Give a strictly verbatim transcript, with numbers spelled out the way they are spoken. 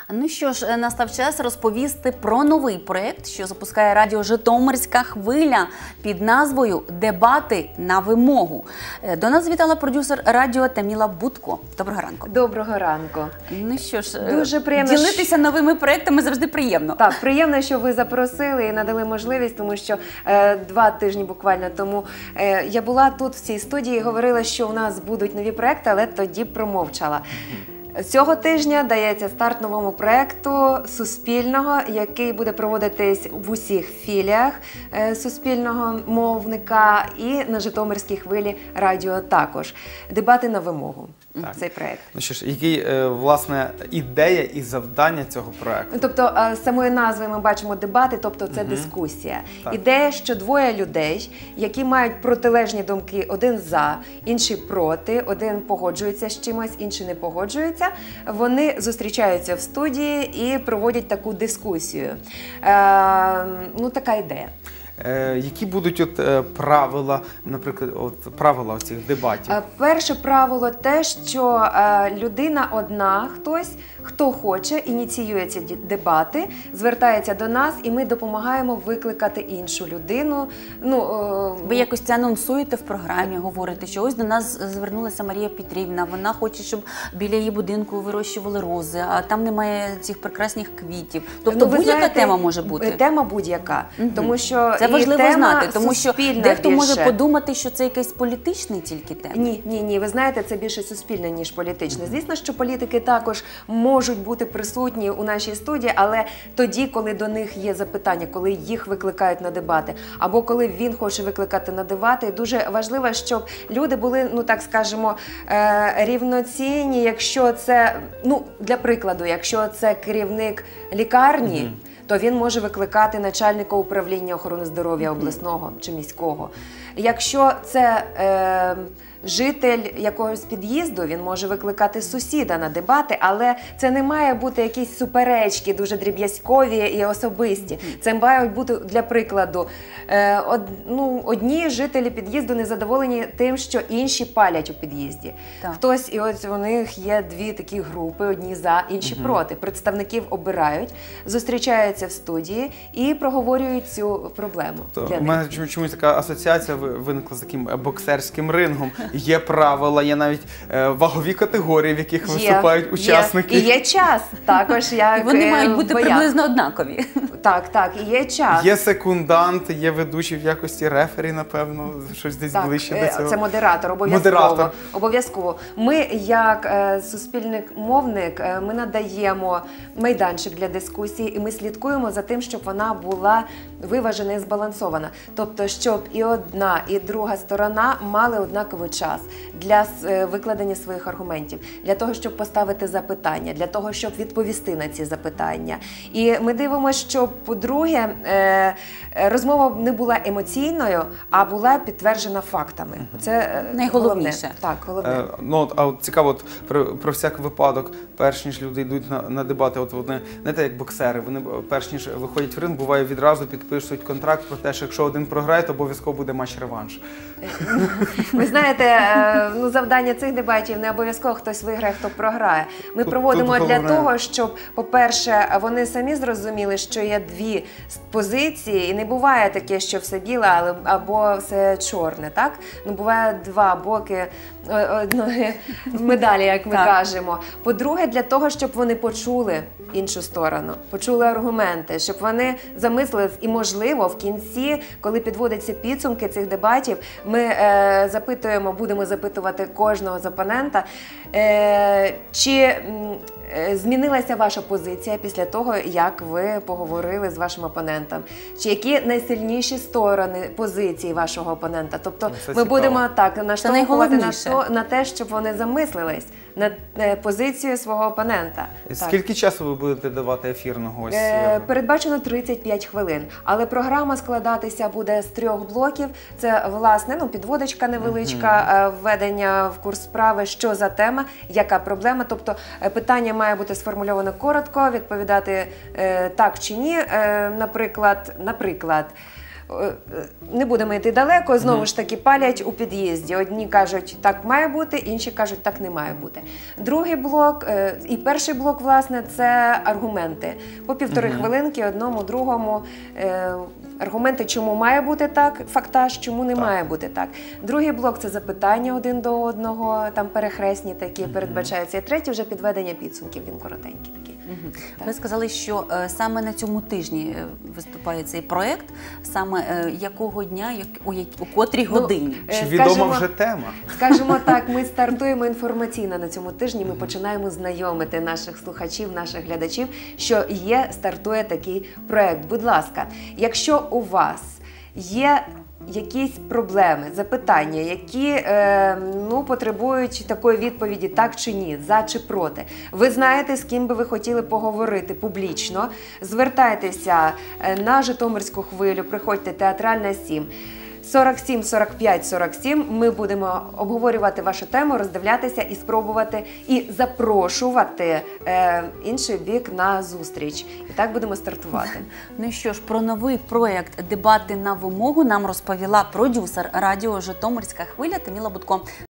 Ну що ж, настав час розповісти про новий проєкт, що запускає радіо «Житомирська хвиля» під назвою «Дебати на вимогу». До нас завітала продюсер радіо Таміла Будко. Доброго ранку. Доброго ранку. Ну що ж, дуже приємно ділитися новими проєктами завжди приємно. Так, приємно, що ви запросили і надали можливість, тому що е, два тижні буквально тому е, я була тут в цій студії і говорила, що у нас будуть нові проєкти, але тоді промовчала. Цього тижня дається старт новому проєкту Суспільного, який буде проводитись в усіх філіях Суспільного мовника і на Житомирській хвилі радіо також. Дебати на вимогу. Так. Цей проєкт. Ну що ж, які, власне, ідея і завдання цього проєкту? Тобто, з самої назви ми бачимо дебати, тобто це угу. дискусія. Так. Ідея, що двоє людей, які мають протилежні думки, один за, інший проти, один погоджується з чимось, інший не погоджується, вони зустрічаються в студії і проводять таку дискусію. Е, ну, така ідея. Е, які будуть от, е, правила, наприклад, от, правила цих дебатів? Е, перше правило те, що е, людина одна, хтось, хто хоче, ініціює ці дебати, звертається до нас, і ми допомагаємо викликати іншу людину. Ну, е, Ви якось це анонсуєте в програмі, говорите, що ось до нас звернулася Марія Петрівна, вона хоче, щоб біля її будинку вирощували рози, а там немає цих прекрасних квітів. Тобто ну, будь-яка тема може бути? Тема будь-яка, угу. тому що це важливо знати, тому що дехто більше. може подумати, що це якийсь політичний тільки тема. Ні, ні, ні, ви знаєте, це більше суспільне, ніж політичне. Звісно, що політики також можуть бути присутні у нашій студії, але тоді, коли до них є запитання, коли їх викликають на дебати, або коли він хоче викликати на дебати, дуже важливо, щоб люди були, ну так скажемо, рівноцінні, якщо це, ну, для прикладу, якщо це керівник лікарні, mm-hmm. то він може викликати начальника управління охорони здоров'я обласного чи міського. Якщо це е, житель якогось під'їзду, він може викликати сусіда на дебати, але це не має бути якісь суперечки, дуже дріб'язкові і особисті. Це мають бути, для прикладу, е, од, ну, одні жителі під'їзду незадоволені тим, що інші палять у під'їзді. Хтось, і ось у них є дві такі групи, одні за, інші угу. проти. Представників обирають, зустрічаються в студії і проговорюють цю проблему. У мене чомусь така асоціація виникла з таким боксерським рингом. Є правила, є навіть е, вагові категорії, в яких є, виступають учасники. Є. І є час також, як і вони мають бути бояк. Приблизно однакові. Так, так, і є час. Є секундант, є ведучий в якості рефері, напевно, щось десь так, ближче до цього. Це модератор, обов'язково. Модератор. Обов'язково. Ми, як е, суспільний мовник, е, ми надаємо майданчик для дискусії, і ми слідкуємо за тим, щоб вона була виважена і збалансована. Тобто, щоб і одна, і друга сторона мали однаковий час для викладення своїх аргументів, для того, щоб поставити запитання, для того, щоб відповісти на ці запитання. І ми дивимося, що, по-друге, розмова не була емоційною, а була підтверджена фактами. Це найголовніше. Так, головне. Е, ну, а от цікаво, от, про, про всяк випадок, перш ніж люди йдуть на, на дебати, от вони, не те як боксери, вони перш ніж виходять в ринг, буває відразу підпишуть контракт про те, що якщо один програє, то обов'язково буде матч-реванш. Ви знаєте, ну, завдання цих дебатів не обов'язково хтось виграє, хто програє. Ми тут, проводимо тут для того, щоб, по-перше, вони самі зрозуміли, що є дві позиції, і не буває таке, що все біле або все чорне, так? Ну, буває два боки одної медалі, як ми кажемо. По-друге, для того, щоб вони почули іншу сторону, почули аргументи, щоб вони замислились, і, можливо, в кінці, коли підводяться підсумки цих дебатів, ми е, запитуємо, будемо запитувати кожного з опонента, е, чи е, змінилася ваша позиція після того, як ви поговорили з вашим опонентом, чи які найсильніші сторони позиції вашого опонента. Тобто ми будемо так наштовхувати на, то, на те, щоб вони замислились над позицією свого опонента. Скільки так. часу ви будете давати ефірного? Ось? Е, передбачено тридцять п'ять хвилин, але програма складатися буде з трьох блоків. Це, власне, ну, підводочка невеличка, uh-huh. введення в курс справи, що за тема, яка проблема. Тобто питання має бути сформульовано коротко, відповідати е, так чи ні. Е, наприклад, наприклад, е, не будемо йти далеко, знову ж таки палять у під'їзді. Одні кажуть, так має бути, інші кажуть, так не має бути. Другий блок е, і перший блок, власне, це аргументи. По півтори Мгм. хвилинки одному, другому. Е, Аргументи, чому має бути так, фактаж, чому не Так. має бути так. Другий блок – це запитання один до одного, там перехресні такі передбачаються. І третій – вже підведення підсумків, він коротенький такий. Мгм. Так. Ви сказали, що е, саме на цьому тижні е, виступає цей проект, саме е, якого дня, як, у, як- у котрій Ну, годині? е, Чи відома скажімо- вже тема? Скажімо так, ми стартуємо інформаційно на цьому тижні, ми починаємо знайомити наших слухачів, наших глядачів, що є, стартує такий проект. Будь ласка, якщо у вас є якісь проблеми, запитання, які е, ну, потребують такої відповіді так чи ні, за чи проти. Ви знаєте, з ким би ви хотіли поговорити публічно, звертайтеся е, на Житомирську хвилю, приходьте, Театральна сім. сорок сім сорок п'ять сорок сім. Ми будемо обговорювати вашу тему, роздивлятися і спробувати і запрошувати е, інший бік на зустріч. І так будемо стартувати. Ну що ж, про новий проект «Дебати на вимогу» нам розповіла продюсер радіо «Житомирська хвиля» Таміла Будко.